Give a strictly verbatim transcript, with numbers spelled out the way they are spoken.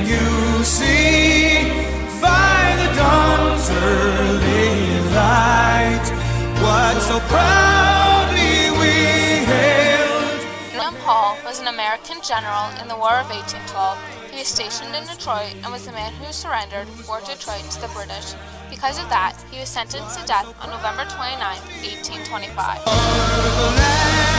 you see by the dawn's early light what so proudly we hailed. William Hall was an American general in the War of eighteen twelve. He was stationed in Detroit and was the man who surrendered Fort Detroit to the British. Because of that, he was sentenced to death on November twenty-ninth, eighteen twenty-five.